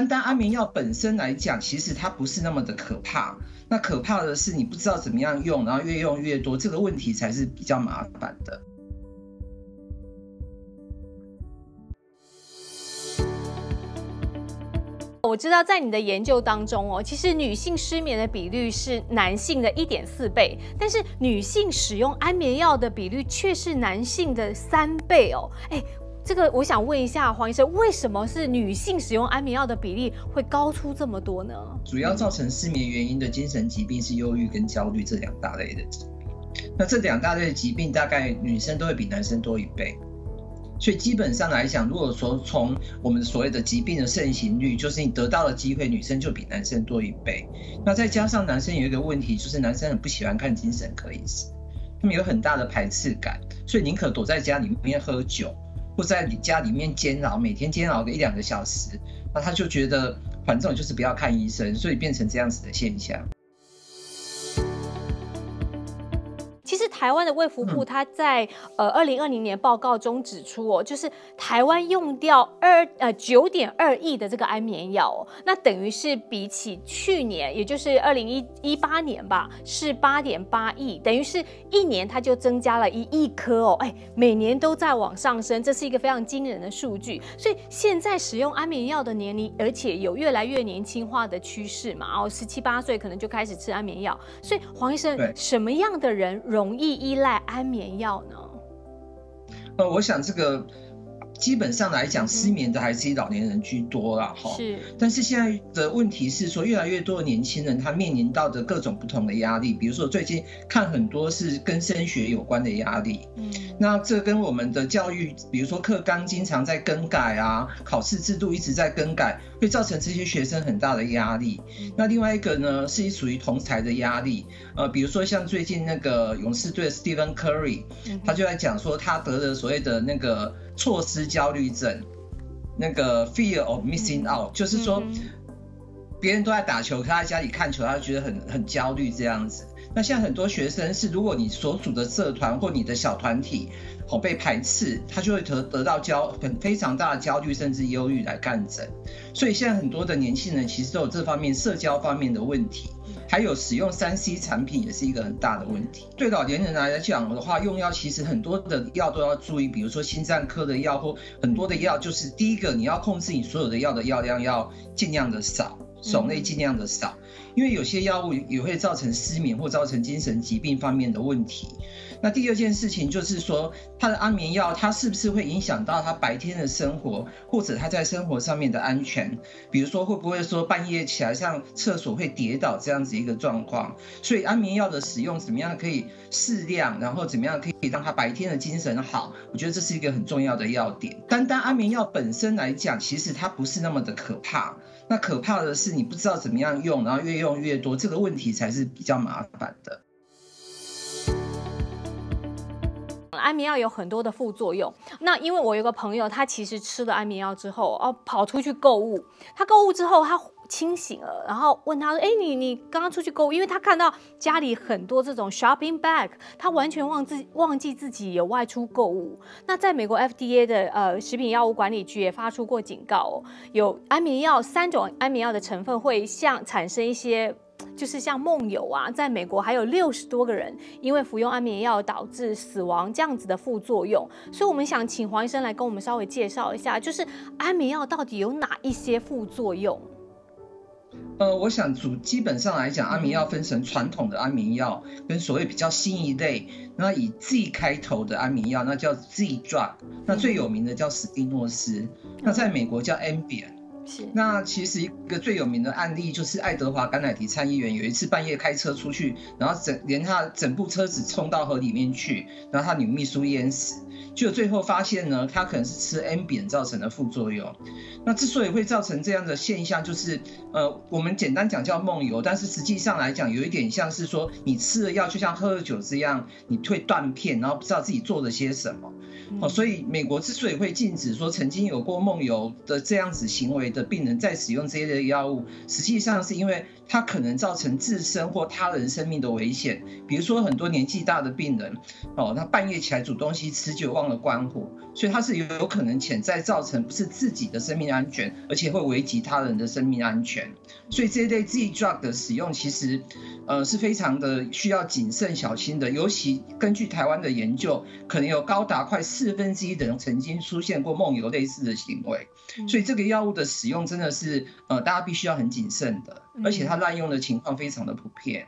单安眠药本身来讲，其实它不是那么的可怕。那可怕的是你不知道怎么样用，然后越用越多，这个问题才是比较麻烦的。 我知道在你的研究当中其实女性失眠的比率是男性的1.4倍，但是女性使用安眠药的比率却是男性的3倍哦。这个我想问一下黄医生，为什么是女性使用安眠药的比例会高出这么多呢？ 主要造成失眠原因的精神疾病是忧郁跟焦虑这2大类的疾病。那这2大类的疾病大概女生都会比男生多1倍。所以基本上来讲，如果说从我们所谓的疾病的盛行率，就是你得到的机会，女生就比男生多1倍。那再加上男生有一个问题，就是男生很不喜欢看精神科医师，他们有很大的排斥感，所以宁可躲在家里面喝酒，或在你家里面煎熬，每天煎熬个1-2个小时，那他就觉得反正就是不要看医生，所以变成这样子的现象。 其实台湾的卫福部它在2020年报告中指出就是台湾用掉9.2亿的这个安眠药那等于是比起去年，也就是2018年吧，是8.8亿，等于是1年它就增加了1亿颗每年都在往上升，这是一个非常惊人的数据。所以现在使用安眠药的年龄，而且有越来越年轻化的趋势嘛，17、18岁可能就开始吃安眠药。所以黄医生，什么样的人容易依赖安眠药呢？ 我想这个基本上来讲，失眠的还是以老年人居多啦。是。但是现在的问题是说，越来越多的年轻人他面临到的各种不同的压力，比如说最近看很多是跟升学有关的压力。那这跟我们的教育，比如说课纲经常在更改啊，考试制度一直在更改，会造成这些学生很大的压力。那另外一个呢，是属于同侪的压力。比如说像最近那个勇士队的 Stephen Curry，他就在讲说他得了所谓的那个错失焦虑症，那个 fear of missing out，就是说别人都在打球，可他在家里看球，他就觉得很焦虑这样子。那像很多学生是，如果你所属的社团或你的小团体被排斥，他就会得到非常大的焦虑甚至忧郁来看诊。所以现在很多的年轻人其实都有这方面社交方面的问题，还有使用3C 产品也是一个很大的问题。对老年人来讲的话，用药其实很多的药都要注意，比如说心脏科的药或很多的药，就是第一个你要控制你所有的药的药量要尽量的少，种类尽量的少，因为有些药物也会造成失眠或造成精神疾病方面的问题。那第二件事情就是说，他的安眠药它是不是会影响到他白天的生活，或者他在生活上面的安全，比如说会不会说半夜起来上厕所会跌倒这样子一个状况。所以安眠药的使用怎么样可以适量，然后怎么样可以让他白天的精神好，我觉得这是一个很重要的要点。单安眠药本身来讲，其实它不是那么的可怕，那可怕的是你不知道怎么样用，然后越用越多，这个问题才是比较麻烦的。 安眠药有很多的副作用，那因为我有个朋友，他其实吃了安眠药之后跑出去购物，他购物之后他清醒了，然后问他说你刚刚出去购物，因为他看到家里很多这种 shopping bag， 他完全忘记自己有外出购物。那在美国 FDA 的食品药物管理局也发出过警告有安眠药3种安眠药的成分会产生一些就是像梦游在美国还有60多个人因为服用安眠药导致死亡这样子的副作用。所以我们想请黄医生来跟我们稍微介绍一下，就是安眠药到底有哪一些副作用？ 我想基本上来讲，安眠药分成传统的安眠药跟所谓比较新一类，那以 Z 开头的安眠药，那叫 Z drug， 那最有名的叫史蒂诺斯，那在美国叫 Ambien。那其实一个最有名的案例就是爱德华甘乃迪参议员有一次半夜开车出去，然后连他整部车子冲到河里面去，然后他女秘书淹死，结果最后发现呢，他可能是吃 Ambien 造成的副作用。那之所以会造成这样的现象，就是我们简单讲叫梦游，但是实际上来讲有一点像是说你吃了药就像喝了酒这样，你会断片，然后不知道自己做了些什么。所以美国之所以会禁止说曾经有过梦游的这样子行为的病人再使用这一类药物，实际上是因为它可能造成自身或他人生命的危险。比如说很多年纪大的病人他半夜起来煮东西吃就忘了关火， 所以它是有可能潜在造成不是自己的生命安全，而且会危及他人的生命安全。所以这一类 Z drug 的使用其实是非常的需要谨慎小心的，尤其根据台湾的研究，可能有高达快1/4的人曾经出现过梦游类似的行为。所以这个药物的使用真的是大家必须要很谨慎的，而且它滥用的情况非常的普遍。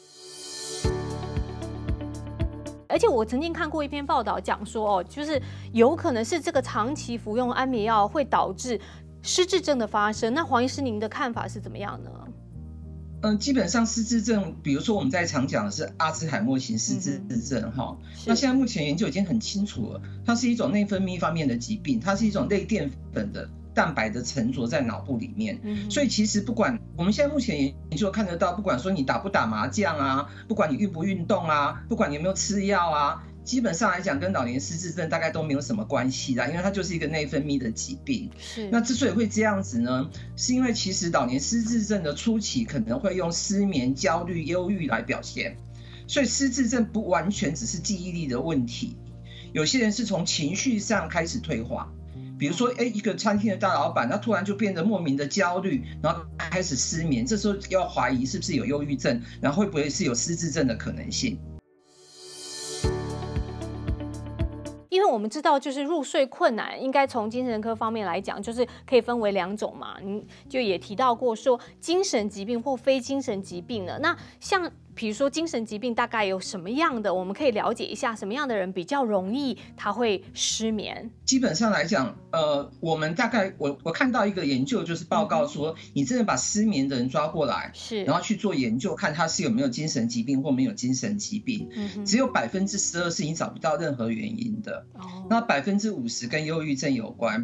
而且我曾经看过一篇报道讲说，就是有可能是这个长期服用安眠药会导致失智症的发生。那黄医师，您的看法是怎么样呢？ 基本上失智症，比如说我们在常讲的是阿兹海默型失智症哈，那现在目前研究已经很清楚了，它是一种内分泌方面的疾病，它是一种类淀粉的蛋白的沉着在脑部里面，所以其实不管我们现在目前研究看得到，不管说你打不打麻将啊，不管你运不运动啊，不管你有没有吃药啊，基本上来讲跟老年失智症大概都没有什么关系啦，因为它就是一个内分泌的疾病。那之所以会这样子呢，是因为其实老年失智症的初期可能会用失眠、焦虑、忧郁来表现，所以失智症不完全只是记忆力的问题，有些人是从情绪上开始退化。比如说，一个餐厅的大老板，他突然就变得莫名的焦虑，然后开始失眠，这时候要怀疑是不是有忧郁症，然后会不会是有失智症的可能性。 因为我们知道，就是入睡困难，应该从精神科方面来讲，就是可以分为2种嘛。您就也提到过说，精神疾病或非精神疾病呢，那像比如说精神疾病大概有什么样的，我们可以了解一下什么样的人比较容易他会失眠。 基本上来讲，我们大概我看到一个研究，就是报告说，你真的把失眠的人抓过来，然后去做研究，看他是有没有精神疾病或没有精神疾病，只有12%是你找不到任何原因的。那50%跟忧郁症有关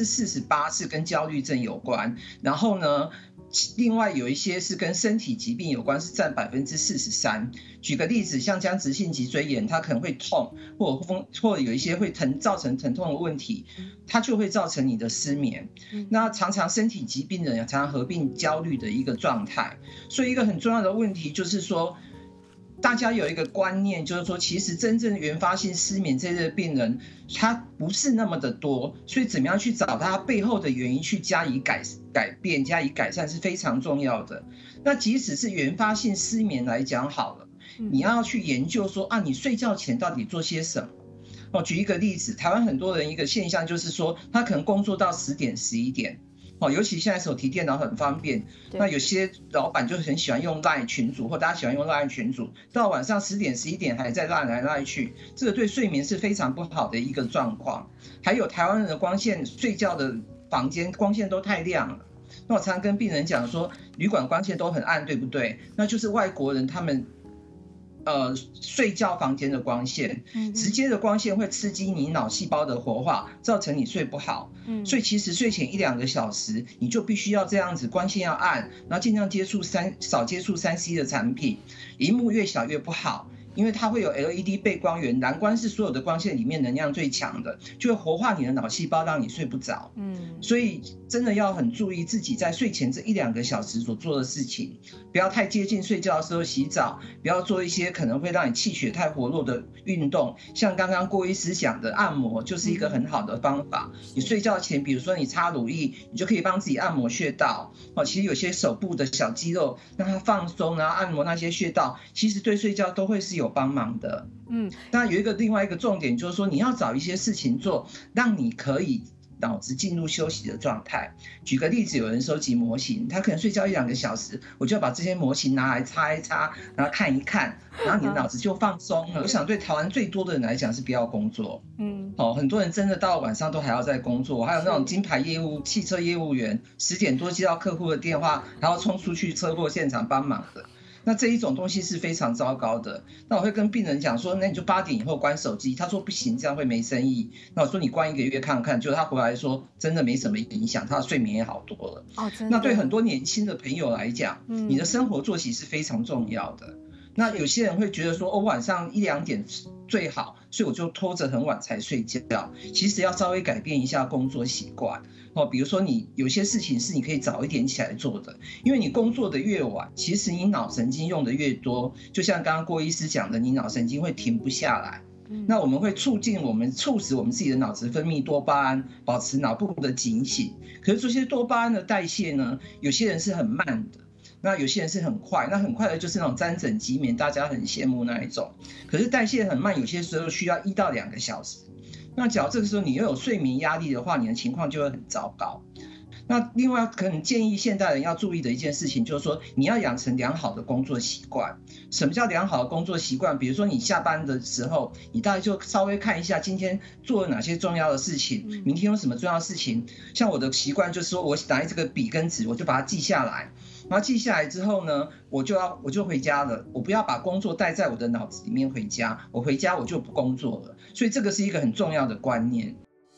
，48%是跟焦虑症有关，然后呢，另外有一些是跟身体疾病有关，是占43%。举个例子，像僵直性脊椎炎，它可能会痛，或者有一些会造成疼痛的问题，它就会造成你的失眠。那常常身体疾病的人常常合并焦虑的一个状态，所以一个很重要的问题就是说，大家有一个观念，就是说其实真正原发性失眠这类的病人他不是那么的多，所以怎么样去找他背后的原因去加以改变加以改善是非常重要的。那即使是原发性失眠来讲好了，你要去研究说你睡觉前到底做些什么。举一个例子，台湾很多人一个现象就是说，他可能工作到10点11点，尤其现在手提电脑很方便，那有些老板就很喜欢用 LINE 群组，或大家喜欢用 LINE 群组，到晚上10点11点还在 LINE 来 LINE 去，这个对睡眠是非常不好的一个状况。还有台湾人的光线，睡觉的房间光线都太亮了，那我常常跟病人讲说，旅馆光线都很暗，对不对？那就是外国人他们睡觉房间的光线，直接的光线会刺激你脑细胞的活化，造成你睡不好。所以其实睡前1-2个小时，你就必须要这样子，光线要暗，然后尽量少接触3C 的产品，萤幕越小越不好。因为它会有 LED 背光源，蓝光是所有的光线里面能量最强的，就会活化你的脑细胞，让你睡不着。所以真的要很注意自己在睡前这1-2个小时所做的事情，不要太接近睡觉的时候洗澡，不要做一些可能会让你气血太活络的运动，像刚刚郭医师讲的按摩就是一个很好的方法。你睡觉前，比如说你擦乳液，你就可以帮自己按摩穴道。其实有些手部的小肌肉让它放松，然后按摩那些穴道，其实对睡觉都会是有帮忙的。那有另外一个重点就是说，你要找一些事情做，让你可以脑子进入休息的状态。举个例子，有人收集模型，他可能睡觉1-2个小时，我就要把这些模型拿来擦一擦，然后看一看，然后你的脑子就放松了。我想对台湾最多的人来讲是不要工作。很多人真的到晚上都还要在工作，还有那种金牌业务、汽车业务员，10点多接到客户的电话，然后冲出去车祸现场帮忙的。那这一种东西是非常糟糕的。那我会跟病人讲说，那你就8点以后关手机。他说不行，这样会没生意。那我说你关1个月看看，就他回来说真的没什么影响，他的睡眠也好多了。那对很多年轻的朋友来讲，你的生活作息是非常重要的。那有些人会觉得说，晚上1-2点最好，所以我就拖着很晚才睡觉。其实要稍微改变一下工作习惯。比如说你有些事情是你可以早一点起来做的，因为你工作的越晚，其实你脑神经用的越多，就像刚刚郭医师讲的，你脑神经会停不下来。 那我们会促使我们自己的脑子分泌多巴胺，保持脑部的警醒。可是这些多巴胺的代谢呢，有些人是很慢的，那有些人是很快。那很快的就是那种沾枕即眠，大家很羡慕那一种。可是代谢很慢，有些时候需要1到2个小时。那假如这个时候你又有睡眠压力的话，你的情况就会很糟糕。那另外可能建议现代人要注意的一件事情，就是说你要养成良好的工作习惯。什么叫良好的工作习惯？比如说你下班的时候，你大概就稍微看一下今天做了哪些重要的事情，明天有什么重要的事情。像我的习惯就是说，我拿这个笔跟纸，我就把它记下来。然后记下来之后呢，我就回家了。我不要把工作带在我的脑子里面回家，我回家我就不工作了。所以这个是一个很重要的观念。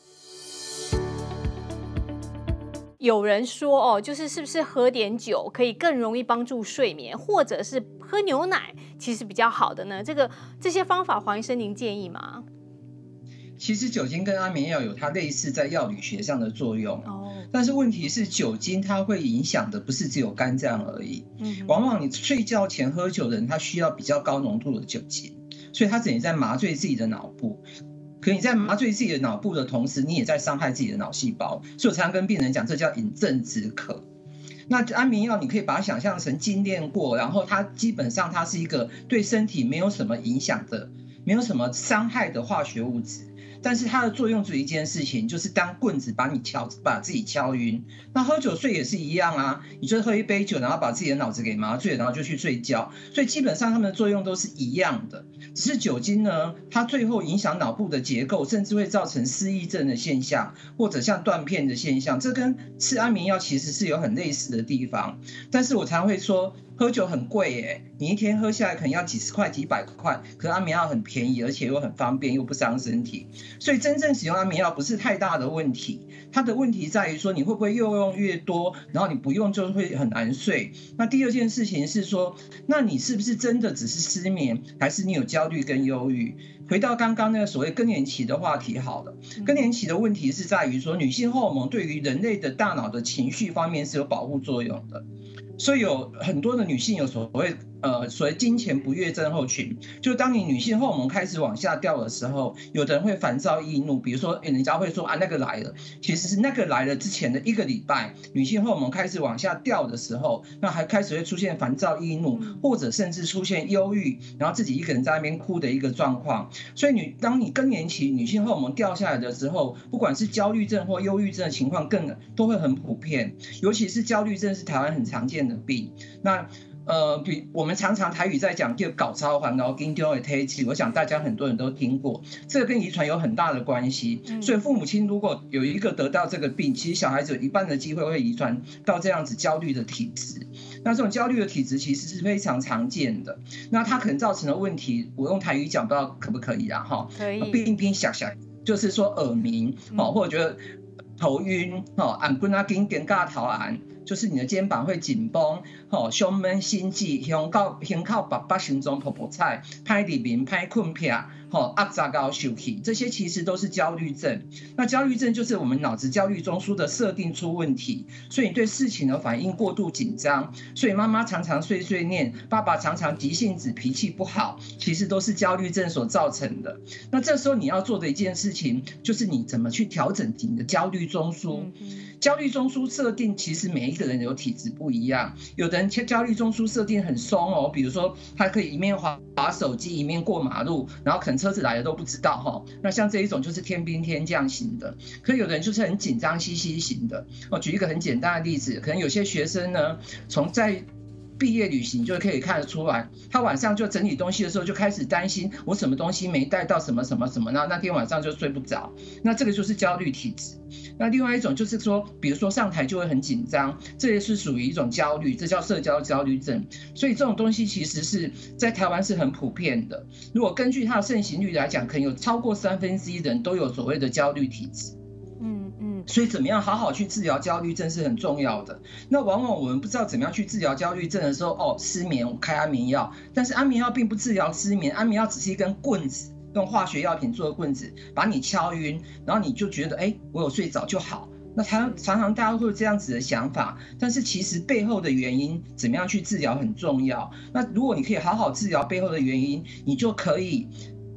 有人说就是是不是喝点酒可以更容易帮助睡眠，或者是喝牛奶其实比较好的呢？这些方法，黄医生您建议吗？ 其实酒精跟安眠药有它类似在药理学上的作用，但是问题是酒精它会影响的不是只有肝脏而已。往往你睡觉前喝酒的人，他需要比较高浓度的酒精，所以他等于在麻醉自己的脑部。可你在麻醉自己的脑部的同时，你也在伤害自己的脑细胞，所以我常常跟病人讲，这叫饮鸩止渴。那安眠药你可以把它想象成精炼过，然后它基本上它是一个对身体没有什么影响的、没有什么伤害的化学物质。但是它的作用只有一件事情，就是当棍子把自己敲晕。那喝酒睡也是一样啊，你就喝一杯酒，然后把自己的脑子给麻醉，然后就去睡觉。所以基本上它们的作用都是一样的，只是酒精呢，它最后影响脑部的结构，甚至会造成失忆症的现象，或者像断片的现象。这跟吃安眠药其实是有很类似的地方。但是我常会说，喝酒很贵耶，你一天喝下来可能要几十块、几百块，可是安眠药很便宜，而且又很方便，又不伤身体。所以真正使用安眠药不是太大的问题，它的问题在于说你会不会越用越多，然后你不用就会很难睡。那第二件事情是说，那你是不是真的只是失眠，还是你有焦虑跟忧郁？回到刚刚那个所谓更年期的话题好了，更年期的问题是在于说，女性荷尔蒙对于人类的大脑的情绪方面是有保护作用的。所以有很多的女性有所谓金钱不悦症候群，就当你女性荷尔蒙开始往下掉的时候，有的人会烦躁易怒，比如说人家会说那个来了，其实是那个来了之前的1个礼拜，女性荷尔蒙开始往下掉的时候，那还开始会出现烦躁易怒，或者甚至出现忧郁，然后自己一个人在那边哭的一个状况。所以当你更年期女性荷尔蒙掉下来的时候，不管是焦虑症或忧郁症的情况都会很普遍，尤其是焦虑症是台湾很常见的病。那我们常常台语在讲叫搞超环脑筋丢的推起，我想大家很多人都听过，这个跟遗传有很大的关系。所以父母亲如果有一个得到这个病，其实小孩子有一半的机会会遗传到这样子焦虑的体质。那这种焦虑的体质其实是非常常见的，那它可能造成的问题，我用台语讲不知道可不可以啊？ 可以。 冰冰小小，就是说耳鸣或者觉得头晕按滚啊紧跟尬头按。就是你的肩膀会紧绷，胸闷心悸，胸口白白心中泡泡菜，歹入眠，歹困癖，压榨高受气，这些其实都是焦虑症。那焦虑症就是我们脑子焦虑中枢的设定出问题，所以你对事情的反应过度紧张，所以妈妈常常碎碎念，爸爸常常急性子，脾气不好，其实都是焦虑症所造成的。那这时候你要做的一件事情，就是你怎么去调整你的焦虑中枢。焦虑中枢设定其实每一个人有体质不一样，有的人焦虑中枢设定很松比如说他可以一面滑手机一面过马路，然后可能车子来了都不知道那像这一种就是天兵天将型的。可有的人就是很紧张兮兮型的举一个很简单的例子，可能有些学生呢，从在毕业旅行就可以看得出来，他晚上就整理东西的时候就开始担心，我什么东西没带到什么什么什么，那天晚上就睡不着，那这个就是焦虑体质。那另外一种就是说，比如说上台就会很紧张，这也是属于一种焦虑，这叫社交焦虑症。所以这种东西其实是在台湾是很普遍的，如果根据它的盛行率来讲，可能有超过1/3的人都有所谓的焦虑体质。所以怎么样好好去治疗焦虑症是很重要的。那往往我们不知道怎么样去治疗焦虑症的时候，失眠我开安眠药，但是安眠药并不治疗失眠，安眠药只是一根棍子，用化学药品做的棍子把你敲晕，然后你就觉得我有睡着就好。那常常大家会有这样子的想法，但是其实背后的原因怎么样去治疗很重要。那如果你可以好好治疗背后的原因，你就可以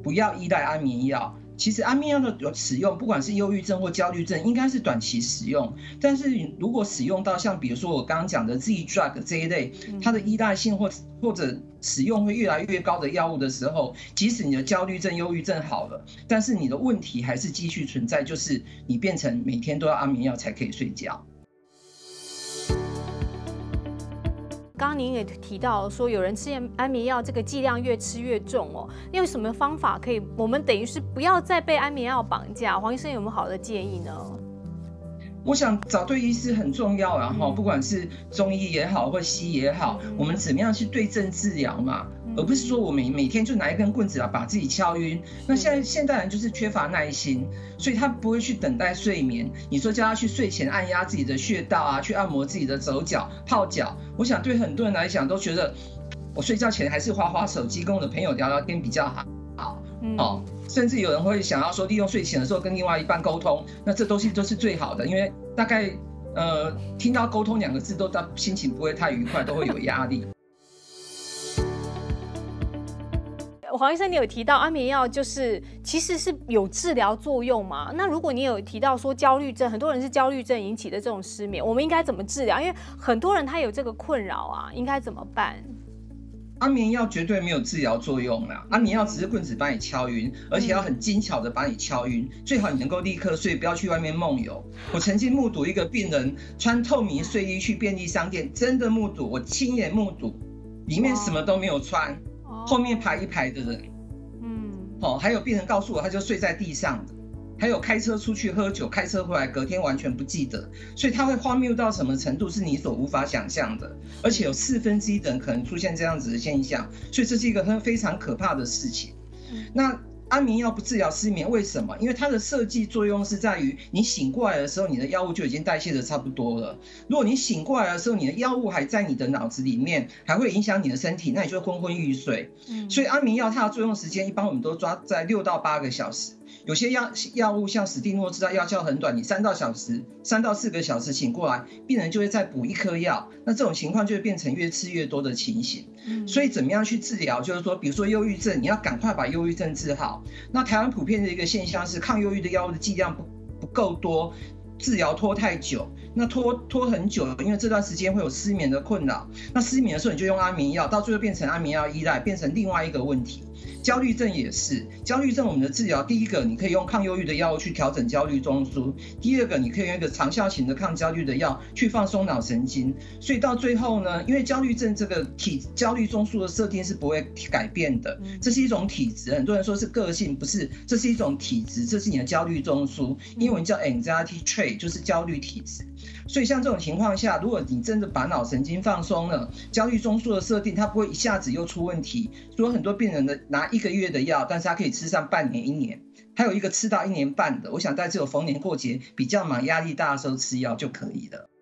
不要依赖安眠药。其实安眠药的使用，不管是忧郁症或焦虑症，应该是短期使用。但是如果使用到像比如说我刚刚讲的 Z-drug 这一类，它的依赖性或者使用会越来越高的药物的时候，即使你的焦虑症、忧郁症好了，但是你的问题还是继续存在，就是你变成每天都要安眠药才可以睡觉。 刚刚您也提到说，有人吃安眠药，这个剂量越吃越重哦。你有什么方法可以，我们等于是不要再被安眠药绑架？黄医生有没有好的建议呢？ 我想找对医师很重要啊，不管是中医也好，或西医也好，我们怎么样去对症治疗嘛，而不是说我每天就拿一根棍子把自己敲晕。那现代人就是缺乏耐心，所以他不会去等待睡眠。你说叫他去睡前按压自己的穴道啊，去按摩自己的手脚、泡脚，我想对很多人来讲都觉得，我睡觉前还是滑滑手机，跟我的朋友聊聊天比较好。甚至有人会想要说，利用睡前的时候跟另外一半沟通，那这东西都是最好的，因为大概听到沟通2个字都心情不会太愉快，都会有压力。 黄医生，你有提到安眠药其实是有治疗作用嘛？那如果你有提到说焦虑症，很多人是焦虑症引起的这种失眠，我们应该怎么治疗？因为很多人他有这个困扰啊，应该怎么办？ 安眠药绝对没有治疗作用啦，安眠药只是棍子把你敲晕，而且要很精巧的把你敲晕，最好你能够立刻睡，不要去外面梦游。我曾经目睹一个病人穿透明睡衣去便利商店，真的目睹，我亲眼目睹，里面什么都没有穿，后面排一排的人，还有病人告诉我他就睡在地上的，还有开车出去喝酒，开车回来隔天完全不记得，所以他会荒谬到什么程度是你所无法想象的，而且有1/4的人可能出现这样子的现象，所以这是一个非常可怕的事情。那安眠药不治疗失眠，为什么？因为它的设计作用是在于你醒过来的时候，你的药物就已经代谢的差不多了。如果你醒过来的时候，你的药物还在你的脑子里面，还会影响你的身体，那你就会昏昏欲睡。所以安眠药它的作用时间一般我们都抓在6到8个小时。有些药物像史蒂诺治，它药效很短，你3到4个小时醒过来，病人就会再补1颗药，那这种情况就会变成越吃越多的情形。所以怎么样去治疗？就是说，比如说忧郁症，你要赶快把忧郁症治好。那台湾普遍的一个现象是，抗忧郁的药物的剂量不够多，治疗拖太久。那拖很久，因为这段时间会有失眠的困扰。那失眠的时候你就用安眠药，到最后变成安眠药依赖，变成另外一个问题。焦虑症也是，焦虑症我们的治疗，第一个你可以用抗忧郁的药物去调整焦虑中枢，第二个你可以用一个长效型的抗焦虑的药去放松脑神经。所以到最后呢，因为焦虑症这个焦虑中枢的设定是不会改变的，这是一种体质，很多人说是个性，不是，这是一种体质，这是你的焦虑中枢，英文叫 anxiety trait， 就是焦虑体质。所以像这种情况下，如果你真的把脑神经放松了，焦虑中枢的设定它不会一下子又出问题。所以很多病人的拿1个月的药，但是他可以吃上半年1年，还有一个吃到1年半的。我想在这种逢年过节比较忙压力大的时候吃药就可以了。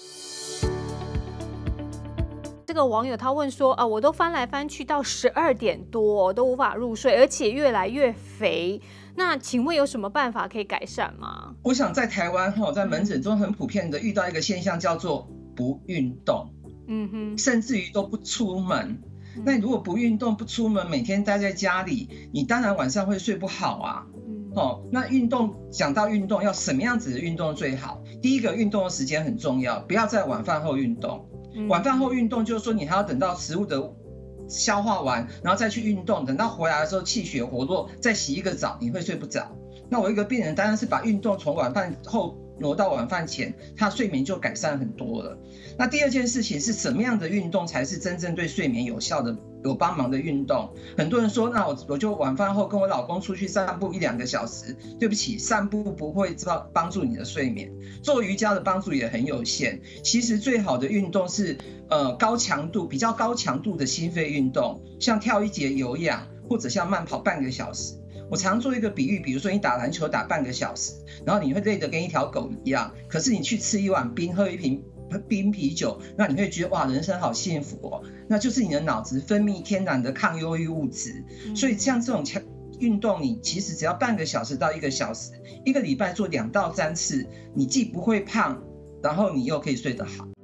这个网友他问说啊，我都翻来翻去到12点多都无法入睡，而且越来越肥，那请问有什么办法可以改善吗？ 我想在台湾在门诊中很普遍的遇到一个现象叫做不运动，甚至于都不出门。那你如果不运动不出门，每天待在家里，你当然晚上会睡不好啊。那运动，讲到运动要什么样子的运动最好？第一个，运动的时间很重要，不要在晚饭后运动。晚饭后运动就是说你还要等到食物的消化完，然后再去运动，等到回来的时候气血活络，再洗一个澡，你会睡不着。那我一个病人当然是把运动从晚饭后挪到晚饭前，他睡眠就改善很多了。那第二件事情是什么样的运动才是真正对睡眠有效的、有帮忙的运动？很多人说，那我就晚饭后跟我老公出去散步1-2个小时。对不起，散步不会帮助你的睡眠，做瑜伽的帮助也很有限。其实最好的运动是比较高强度的心肺运动，像跳1节有氧，或者像慢跑半个小时。我常做一个比喻，比如说你打篮球打半个小时，然后你会累得跟一条狗一样，可是你去吃1碗冰，喝1瓶冰啤酒，那你会觉得哇，人生好幸福哦。那就是你的脑子分泌天然的抗忧郁物质。所以像这种运动，你其实只要半个小时到1个小时，1个礼拜做2到3次，你既不会胖，然后你又可以睡得好。